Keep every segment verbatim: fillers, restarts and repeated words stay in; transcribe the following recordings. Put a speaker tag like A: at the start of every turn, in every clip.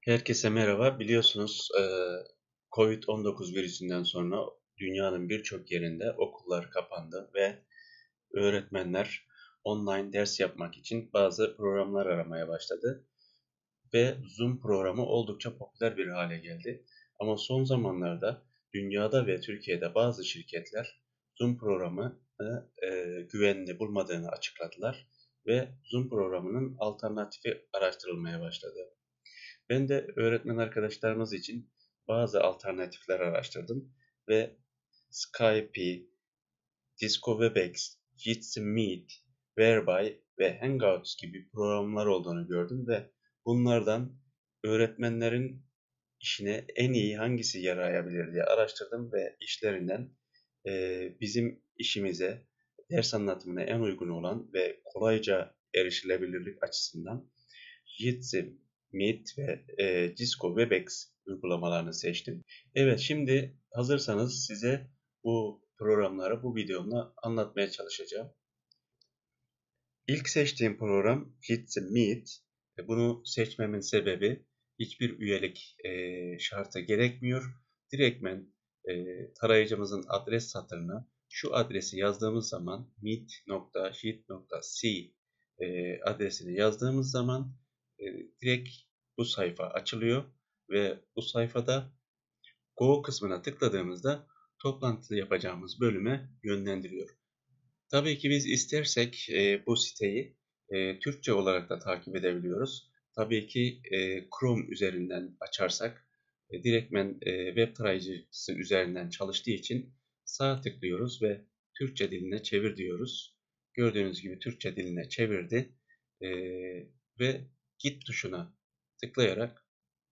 A: Herkese merhaba. Biliyorsunuz eee, kovid on dokuz virüsünden sonra dünyanın birçok yerinde okullar kapandı ve öğretmenler online ders yapmak için bazı programlar aramaya başladı ve Zoom programı oldukça popüler bir hale geldi. Ama son zamanlarda dünyada ve Türkiye'de bazı şirketler Zoom programını eee, güvenli bulmadığını açıkladılar ve Zoom programının alternatifi araştırılmaya başladı. Ben de öğretmen arkadaşlarımız için bazı alternatifler araştırdım ve Skype, Disco Webex, Jitsi Meet, Whereby ve Hangouts gibi programlar olduğunu gördüm ve bunlardan öğretmenlerin işine en iyi hangisi yarayabilir diye araştırdım ve işlerinden eee, bizim işimize, ders anlatımına en uygun olan ve kolayca erişilebilirlik açısından Jitsi, Meet ve e, Disco Webex uygulamalarını seçtim. Evet, şimdi hazırsanız size bu programları bu videomda anlatmaya çalışacağım. İlk seçtiğim program Jitsi Meet. E, Bunu seçmemin sebebi hiçbir üyelik e, şartı gerekmiyor. Direktmen e, tarayıcımızın adres satırına şu adresi yazdığımız zaman meet nokta jit nokta c e, adresini yazdığımız zaman e, direkt bu sayfa açılıyor ve bu sayfada Go kısmına tıkladığımızda toplantı yapacağımız bölüme yönlendiriyor. Tabii ki biz istersek e, bu siteyi e, Türkçe olarak da takip edebiliyoruz. Tabii ki e, Chrome üzerinden açarsak e, direktmen e, web tarayıcısı üzerinden çalıştığı için sağ tıklıyoruz ve Türkçe diline çevir diyoruz. Gördüğünüz gibi Türkçe diline çevirdi e, ve Git tuşuna tıklayarak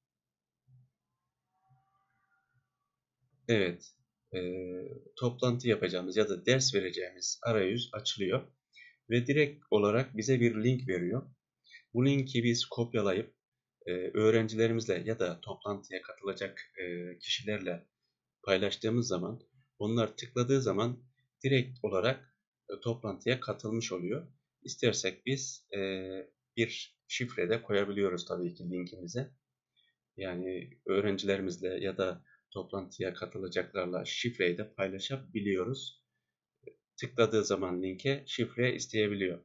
A: evet e, toplantı yapacağımız ya da ders vereceğimiz arayüz açılıyor. Ve direkt olarak bize bir link veriyor. Bu linki biz kopyalayıp e, öğrencilerimizle ya da toplantıya katılacak e, kişilerle paylaştığımız zaman onlar tıkladığı zaman direkt olarak e, toplantıya katılmış oluyor. İstersek biz e, bir şifre de koyabiliyoruz tabii ki linkimize. Yani öğrencilerimizle ya da toplantıya katılacaklarla şifreyi de paylaşabiliyoruz. Tıkladığı zaman linke şifre isteyebiliyor.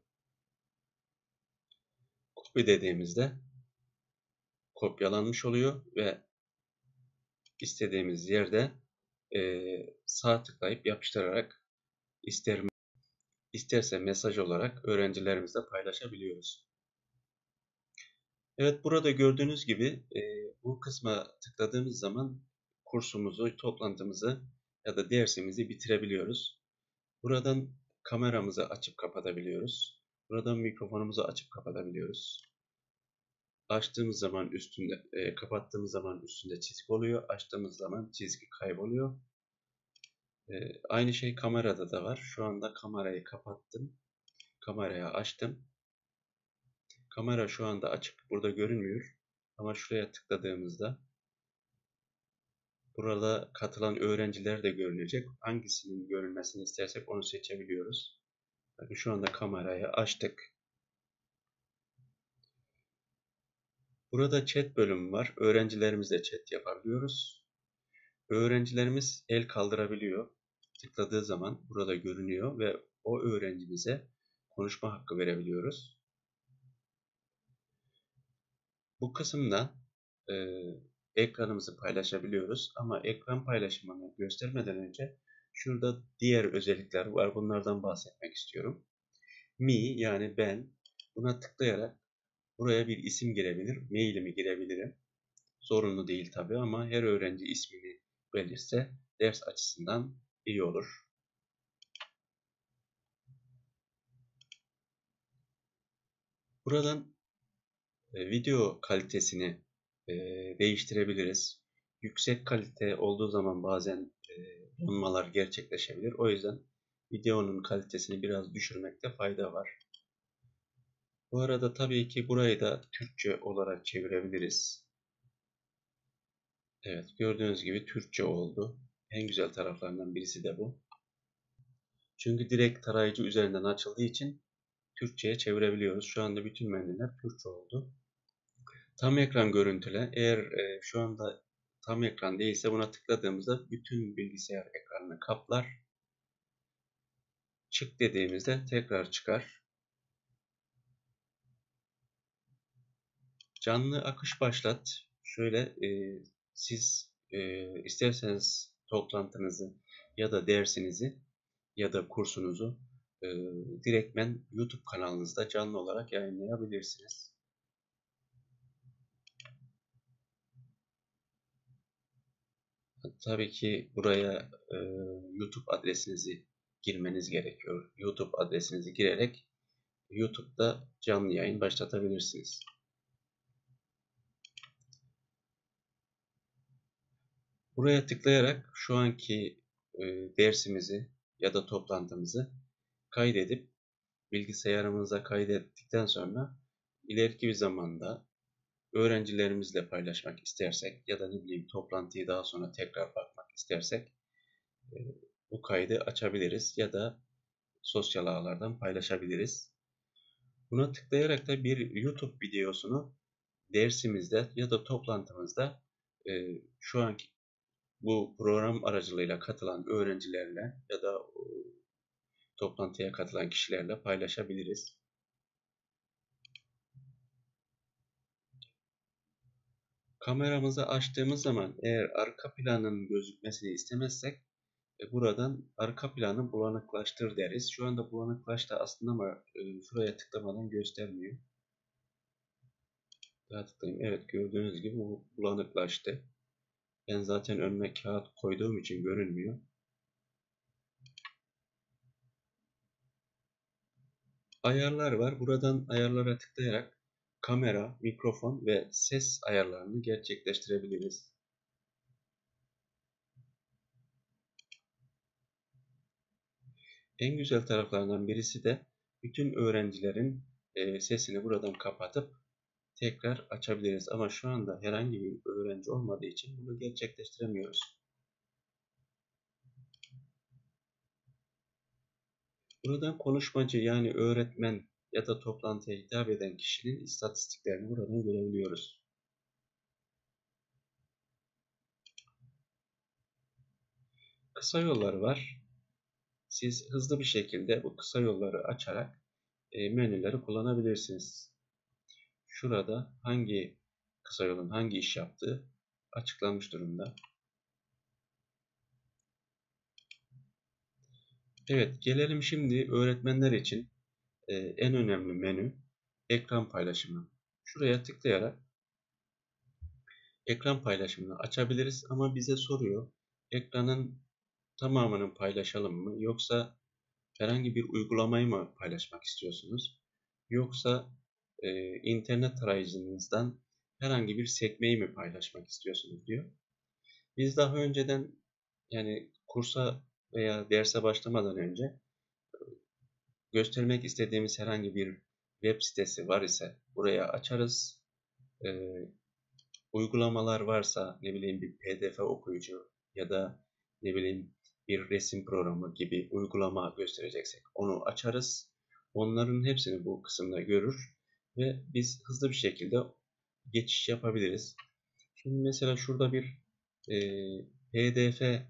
A: Copy dediğimizde kopyalanmış oluyor ve istediğimiz yerde e, sağ tıklayıp yapıştırarak ister, isterse mesaj olarak öğrencilerimizle paylaşabiliyoruz. Evet, burada gördüğünüz gibi e, bu kısma tıkladığımız zaman kursumuzu, toplantımızı ya da dersimizi bitirebiliyoruz. Buradan kameramızı açıp kapatabiliyoruz. Buradan mikrofonumuzu açıp kapatabiliyoruz. Açtığımız zaman üstünde, e, kapattığımız zaman üstünde çizgi oluyor. Açtığımız zaman çizgi kayboluyor. E, aynı şey kamerada da var. Şu anda kamerayı kapattım. Kamerayı açtım. Kamera şu anda açık. Burada görünmüyor. Ama şuraya tıkladığımızda burada katılan öğrenciler de görünecek. Hangisinin görünmesini istersek onu seçebiliyoruz. Bakın şu anda kamerayı açtık. Burada chat bölümü var. Öğrencilerimizle chat yapabiliyoruz. Öğrencilerimiz el kaldırabiliyor. Tıkladığı zaman burada görünüyor ve o öğrencimize konuşma hakkı verebiliyoruz. Bu kısımda e, ekranımızı paylaşabiliyoruz ama ekran paylaşımını göstermeden önce şurada diğer özellikler var. Bunlardan bahsetmek istiyorum. Me yani ben buna tıklayarak buraya bir isim girebilir, mailimi girebilirim. Zorunlu değil tabi ama her öğrenci ismini belirse ders açısından iyi olur. Buradan e, video kalitesini e, değiştirebiliriz. Yüksek kalite olduğu zaman bazen e, donmalar gerçekleşebilir. O yüzden videonun kalitesini biraz düşürmekte fayda var. Bu arada tabii ki burayı da Türkçe olarak çevirebiliriz. Evet, gördüğünüz gibi Türkçe oldu. En güzel taraflarından birisi de bu. Çünkü direkt tarayıcı üzerinden açıldığı için Türkçe'ye çevirebiliyoruz. Şu anda bütün menüler Türkçe oldu. Tam ekran görüntüle. Eğer e, şu anda tam ekran değilse buna tıkladığımızda bütün bilgisayar ekranını kaplar. Çık dediğimizde tekrar çıkar. Canlı akış başlat. Şöyle e, siz e, isterseniz toplantınızı ya da dersinizi ya da kursunuzu e, direktmen YouTube kanalınızda canlı olarak yayınlayabilirsiniz. Tabii ki buraya e, YouTube adresinizi girmeniz gerekiyor. YouTube adresinizi girerek YouTube'da canlı yayın başlatabilirsiniz. Buraya tıklayarak şu anki e, dersimizi ya da toplantımızı kaydedip bilgisayarımıza kaydettikten sonra ileriki bir zamanda öğrencilerimizle paylaşmak istersek ya da ne bileyim toplantıyı daha sonra tekrar bakmak istersek e, bu kaydı açabiliriz ya da sosyal ağlardan paylaşabiliriz. Buna tıklayarak da bir YouTube videosunu dersimizde ya da toplantımızda e, şu anki bu program aracılığıyla katılan öğrencilerle ya da e, toplantıya katılan kişilerle paylaşabiliriz. Kameramızı açtığımız zaman eğer arka planın gözükmesini istemezsek e, buradan arka planı bulanıklaştır deriz. Şu anda bulanıklaştı aslında ama e, şuraya tıklamadan göstermiyor. Daha tıklayayım. Evet, gördüğünüz gibi bu bulanıklaştı. Ben zaten önüme kağıt koyduğum için görünmüyor. Ayarlar var. Buradan ayarlara tıklayarak kamera, mikrofon ve ses ayarlarını gerçekleştirebiliriz. En güzel taraflarından birisi de bütün öğrencilerin e, sesini buradan kapatıp tekrar açabiliriz. Ama şu anda herhangi bir öğrenci olmadığı için bunu gerçekleştiremiyoruz. Buradan konuşmacı yani öğretmen ya da toplantıya hitap eden kişinin istatistiklerini buradan görebiliyoruz. Kısa yollar var. Siz hızlı bir şekilde bu kısa yolları açarak e, menüleri kullanabilirsiniz. Şurada hangi kısa yolun hangi iş yaptığı açıklanmış durumda. Evet, gelelim şimdi öğretmenler için e, en önemli menü ekran paylaşımı. Şuraya tıklayarak ekran paylaşımını açabiliriz ama bize soruyor ekranın tamamını paylaşalım mı yoksa herhangi bir uygulamayı mı paylaşmak istiyorsunuz? Yoksa e, internet tarayıcınızdan herhangi bir sekmeyi mi paylaşmak istiyorsunuz diyor. Biz daha önceden yani kursa veya derse başlamadan önce göstermek istediğimiz herhangi bir web sitesi var ise buraya açarız. E, uygulamalar varsa ne bileyim bir P D F okuyucu ya da ne bileyim bir resim programı gibi uygulama göstereceksek onu açarız. Onların hepsini bu kısımda görür ve biz hızlı bir şekilde geçiş yapabiliriz. Şimdi mesela şurada bir e, P D F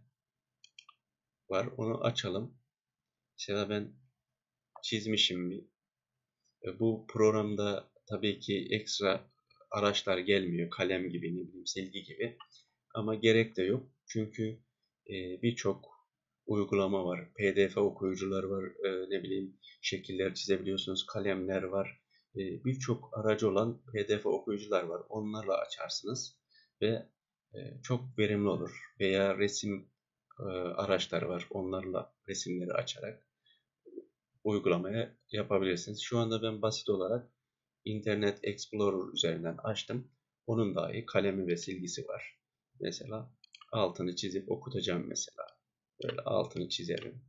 A: var. Onu açalım. Mesela ben çizmişim bir. E, bu programda tabii ki ekstra araçlar gelmiyor. Kalem gibi, ne bileyim silgi gibi. Ama gerek de yok. Çünkü e, birçok uygulama var. P D F okuyucular var. E, ne bileyim şekiller çizebiliyorsunuz. Kalemler var. E, birçok aracı olan P D F okuyucular var. Onlarla açarsınız ve e, çok verimli olur. Veya resim e, araçları var. Onlarla resimleri açarak uygulamaya yapabilirsiniz. Şu anda ben basit olarak Internet Explorer üzerinden açtım. Onun dahi kalemi ve silgisi var. Mesela altını çizip okutacağım mesela. Böyle altını çizerim.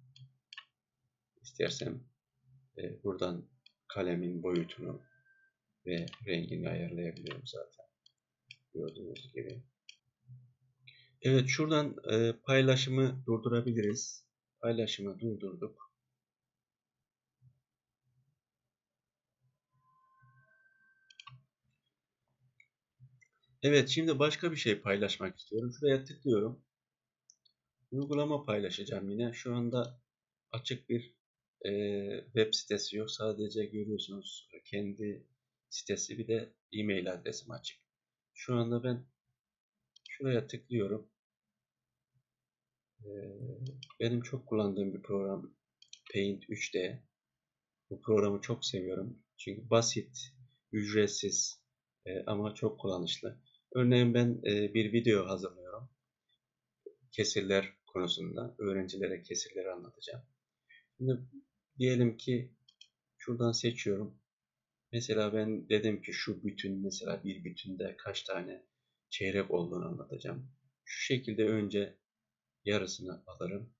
A: İstersem e, buradan kalemin boyutunu ve rengini ayarlayabilirim zaten. Gördüğünüz gibi. Evet, şuradan e, paylaşımı durdurabiliriz. Paylaşımı durdurduk. Evet, şimdi başka bir şey paylaşmak istiyorum. Şuraya tıklıyorum. Uygulama paylaşacağım yine. Şu anda açık bir e, web sitesi yok. Sadece görüyorsunuz kendi sitesi, bir de e-mail adresim açık. Şu anda ben şuraya tıklıyorum. E, benim çok kullandığım bir program Paint üç D. Bu programı çok seviyorum. Çünkü basit, ücretsiz e, ama çok kullanışlı. Örneğin ben e, bir video hazırlıyorum. Kesirler konusunda öğrencilere kesirleri anlatacağım. Şimdi diyelim ki şuradan seçiyorum. Mesela ben dedim ki şu bütün, mesela bir bütünde kaç tane çeyrek olduğunu anlatacağım. Şu şekilde önce yarısını alırım.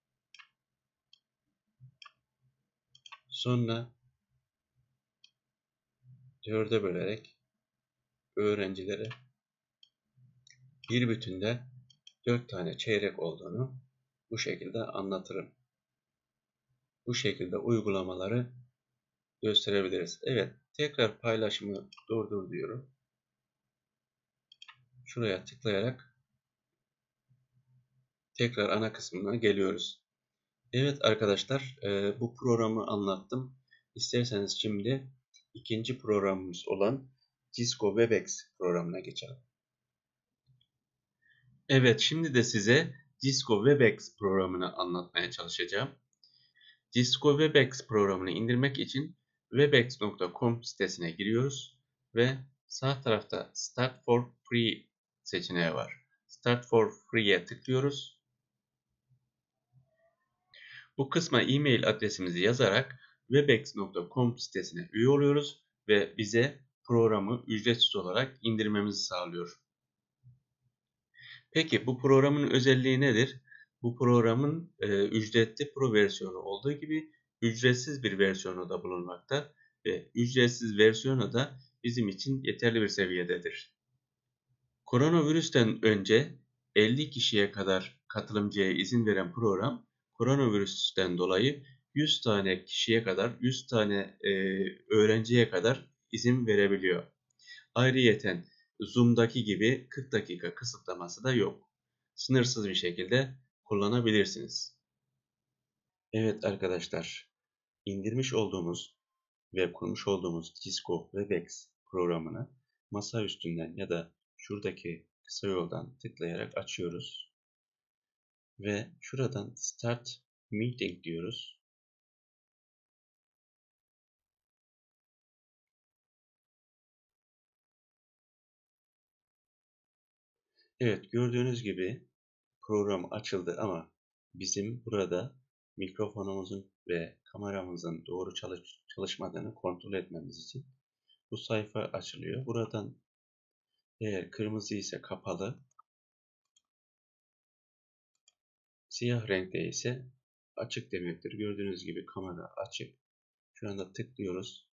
A: Sonra dörde bölerek öğrencilere bir bütünde dört tane çeyrek olduğunu bu şekilde anlatırım. Bu şekilde uygulamaları gösterebiliriz. Evet, tekrar paylaşımı durdur diyorum. Şuraya tıklayarak tekrar ana kısmına geliyoruz. Evet arkadaşlar, e, bu programı anlattım. İsterseniz şimdi ikinci programımız olan Cisco Webex programına geçelim. Evet, şimdi de size Cisco Webex programını anlatmaya çalışacağım. Cisco Webex programını indirmek için webex nokta com sitesine giriyoruz ve sağ tarafta Start for Free seçeneği var. Start for Free'ye tıklıyoruz. Bu kısma e-mail adresimizi yazarak webex nokta com sitesine üye oluyoruz ve bize programı ücretsiz olarak indirmemizi sağlıyor. Peki bu programın özelliği nedir? Bu programın e, ücretli pro versiyonu olduğu gibi ücretsiz bir versiyonu da bulunmakta ve ücretsiz versiyonu da bizim için yeterli bir seviyededir. Koronavirüsten önce elli kişiye kadar katılımcıya izin veren program, koronavirüsten dolayı yüz tane kişiye kadar, yüz tane e, öğrenciye kadar izin verebiliyor. Ayrıyeten Zoom'daki gibi kırk dakika kısıtlaması da yok. Sınırsız bir şekilde kullanabilirsiniz. Evet arkadaşlar, indirmiş olduğumuz ve kurmuş olduğumuz Cisco Webex programını masa üstünden ya da şuradaki kısa yoldan tıklayarak açıyoruz. Ve şuradan Start Meeting diyoruz. Evet, gördüğünüz gibi program açıldı ama bizim burada mikrofonumuzun ve kameramızın doğru çalış çalışmadığını kontrol etmemiz için bu sayfa açılıyor. Buradan eğer kırmızı ise kapalı, siyah renkte ise açık demektir. Gördüğünüz gibi kamera açık. Şu anda tıklıyoruz.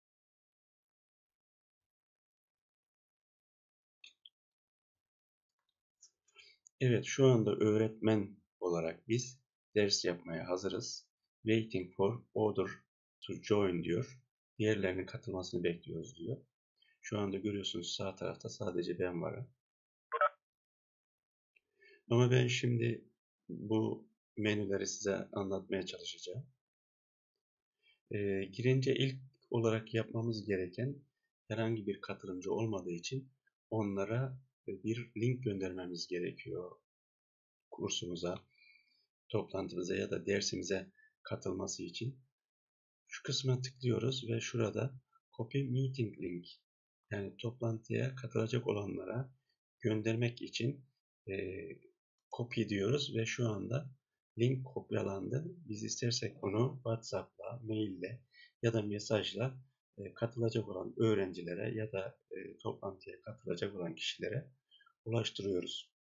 A: Evet, şu anda öğretmen olarak biz ders yapmaya hazırız. Waiting for order to join diyor. Diğerlerinin katılmasını bekliyoruz diyor. Şu anda görüyorsunuz sağ tarafta sadece ben varım. Ama ben şimdi bu menüleri size anlatmaya çalışacağım. Ee, girince ilk olarak yapmamız gereken, herhangi bir katılımcı olmadığı için onlara bir link göndermemiz gerekiyor kursumuza, toplantımıza ya da dersimize katılması için. Şu kısma tıklıyoruz ve şurada Copy Meeting Link, yani toplantıya katılacak olanlara göndermek için e, copy diyoruz ve şu anda link kopyalandı. Biz istersek onu WhatsApp'la, maille ya da mesajla e, katılacak olan öğrencilere ya da e, toplantıya katılacak olan kişilere ulaştırıyoruz.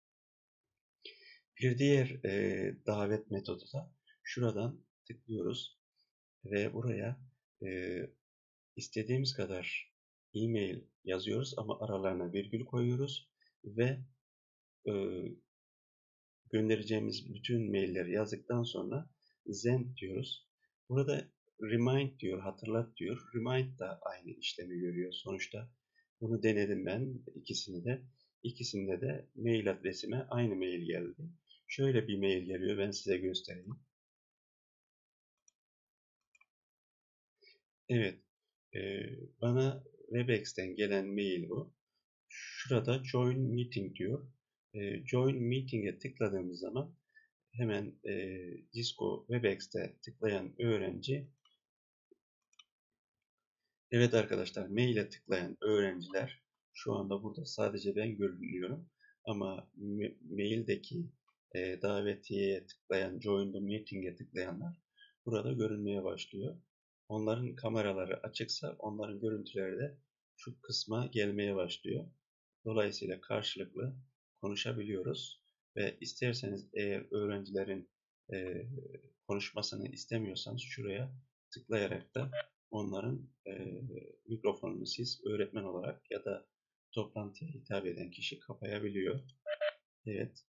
A: Bir diğer e, davet metodu da şuradan tıklıyoruz ve buraya e, istediğimiz kadar e-mail yazıyoruz ama aralarına virgül koyuyoruz ve e, göndereceğimiz bütün mailleri yazdıktan sonra send diyoruz. Burada remind diyor, hatırlat diyor. Remind da aynı işlemi görüyor. Sonuçta Bunu denedim ben ikisini de. İkisinde de mail adresime aynı mail geldi. Şöyle bir mail geliyor, ben size göstereyim. Evet, e, bana Webex'ten gelen mail bu. Şurada Join Meeting diyor. E, Join Meeting'e tıkladığımız zaman hemen e, Cisco Webex'te tıklayan öğrenci, evet arkadaşlar, maile tıklayan öğrenciler şu anda burada sadece ben görünüyorum ama maildeki e, davetiyeye tıklayan, Join the Meeting'e tıklayanlar burada görünmeye başlıyor. Onların kameraları açıksa onların görüntüleri de şu kısma gelmeye başlıyor. Dolayısıyla karşılıklı konuşabiliyoruz ve isterseniz eğer öğrencilerin e, konuşmasını istemiyorsanız şuraya tıklayarak da onların e, mikrofonunu siz öğretmen olarak ya da toplantıya hitap eden kişi kapayabiliyor. Evet.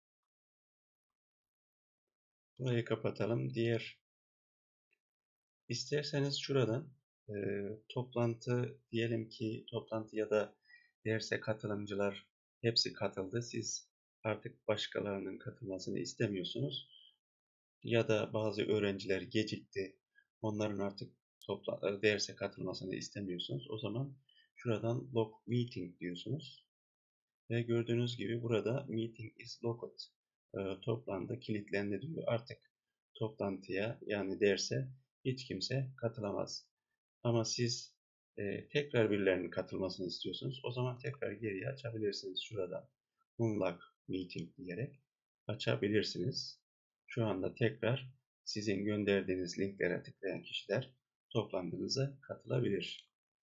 A: Burayı kapatalım. Diğer isterseniz şuradan e, toplantı diyelim ki toplantı ya da derse katılımcılar hepsi katıldı. Siz artık başkalarının katılmasını istemiyorsunuz. Ya da bazı öğrenciler gecikti. Onların artık topla, derse katılmasını istemiyorsunuz. O zaman şuradan log meeting diyorsunuz. Ve gördüğünüz gibi burada meeting is logged. E, toplandı, kilitlendi diyor. Artık toplantıya yani derse hiç kimse katılamaz. Ama siz e, tekrar birilerinin katılmasını istiyorsunuz. O zaman tekrar geriye açabilirsiniz. Şuradan unlock meeting diyerek açabilirsiniz. Şu anda tekrar sizin gönderdiğiniz linklere tıklayan kişiler toplantınıza katılabilir.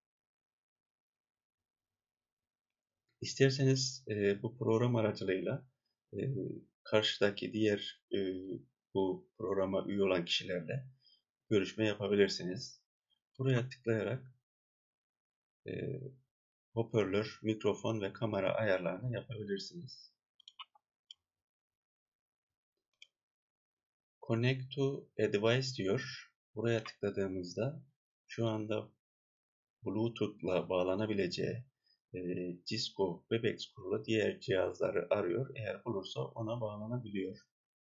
A: İsterseniz e, bu program aracılığıyla e, karşıdaki diğer e, bu programa üye olan kişilerle görüşme yapabilirsiniz. Buraya tıklayarak e, hoparlör, mikrofon ve kamera ayarlarını yapabilirsiniz. Connect to a device diyor. Buraya tıkladığımızda şu anda Bluetooth'la bağlanabileceği e, Cisco Webex kurulu diğer cihazları arıyor. Eğer bulursa ona bağlanabiliyor.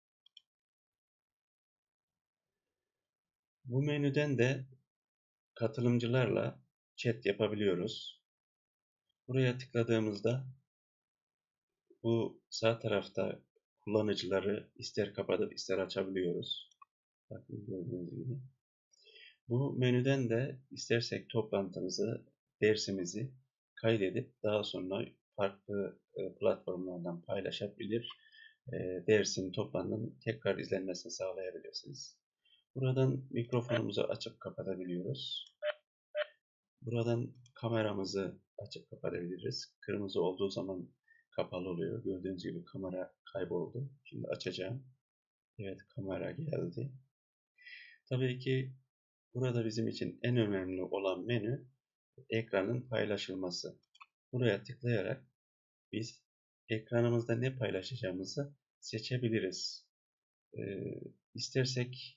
A: Bu menüden de katılımcılarla chat yapabiliyoruz. Buraya tıkladığımızda bu sağ tarafta kullanıcıları ister kapatıp ister açabiliyoruz. Bakın gördüğünüz gibi. Bu menüden de istersek toplantımızı, dersimizi kaydedip daha sonra farklı e, platformlardan paylaşabilir, e, dersin, toplantının tekrar izlenmesini sağlayabilirsiniz. Buradan mikrofonumuzu açıp kapatabiliyoruz. Buradan kameramızı açıp kapatabiliriz. Kırmızı olduğu zaman kapalı oluyor. Gördüğünüz gibi kamera kayboldu. Şimdi açacağım. Evet, kamera geldi. Tabii ki burada bizim için en önemli olan menü ekranın paylaşılması. Buraya tıklayarak biz ekranımızda ne paylaşacağımızı seçebiliriz. Ee, istersek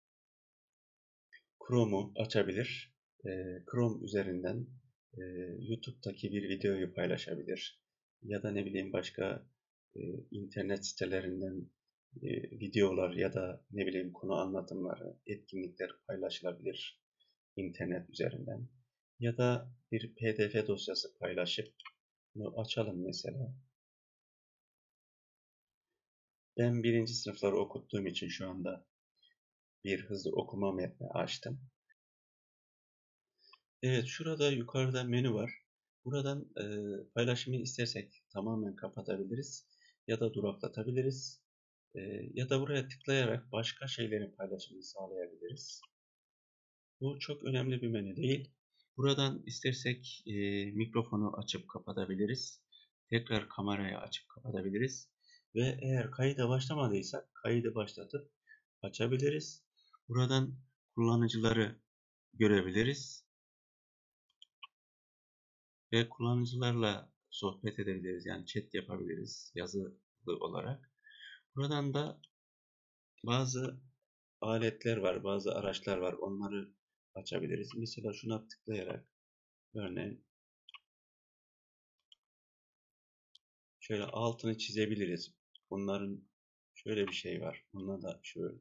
A: Chrome'u açabilir. Ee, Chrome üzerinden e, YouTube'daki bir videoyu paylaşabilir. Ya da ne bileyim başka e, internet sitelerinden e, videolar ya da ne bileyim konu anlatımları, etkinlikler paylaşılabilir internet üzerinden. Ya da bir P D F dosyası paylaşıp bunu açalım mesela. Ben birinci sınıfları okuttuğum için şu anda bir hızlı okuma metni açtım. Evet, şurada yukarıda menü var. Buradan e, paylaşımı istersek tamamen kapatabiliriz ya da duraklatabiliriz. E, ya da buraya tıklayarak başka şeylerin paylaşımını sağlayabiliriz. Bu çok önemli bir menü değil. Buradan istersek e, mikrofonu açıp kapatabiliriz. Tekrar kamerayı açıp kapatabiliriz. Ve eğer kayıda başlamadıysak kaydı başlatıp açabiliriz. Buradan kullanıcıları görebiliriz. Ve kullanıcılarla sohbet edebiliriz. Yani chat yapabiliriz yazılı olarak. Buradan da bazı aletler var, bazı araçlar var. Onları açabiliriz. Mesela şuna tıklayarak örneğin Şöyle altını çizebiliriz. Bunların şöyle bir şey var. Bunda da şöyle.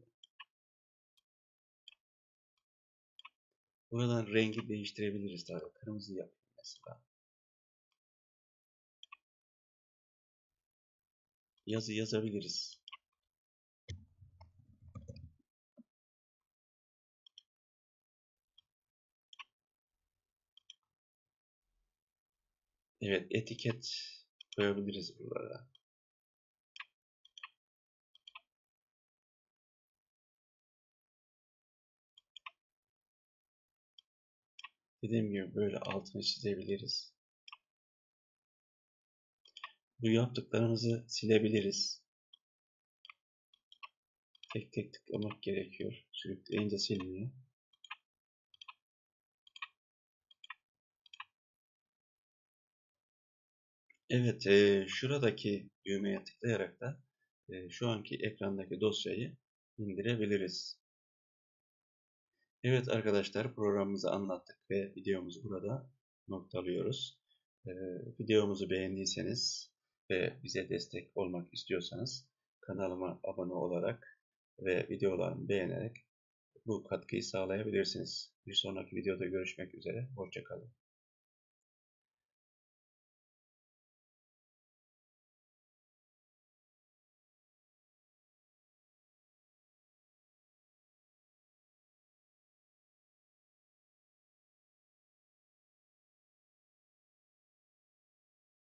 A: Buradan rengi değiştirebiliriz tabii. Kırmızı yapayım mesela. Yazı yazabiliriz. Evet, etiket koyabiliriz buralara. Dediğim gibi böyle altını çizebiliriz. Bu yaptıklarımızı silebiliriz. Tek tek tıklamak gerekiyor. Sürükleyince siliniyor. Evet, e, şuradaki düğmeye tıklayarak da e, şu anki ekrandaki dosyayı indirebiliriz. Evet arkadaşlar, programımızı anlattık ve videomuzu burada noktalıyoruz. E, videomuzu beğendiyseniz ve bize destek olmak istiyorsanız kanalıma abone olarak ve videolarımı beğenerek bu katkıyı sağlayabilirsiniz. Bir sonraki videoda görüşmek üzere. Hoşça kalın.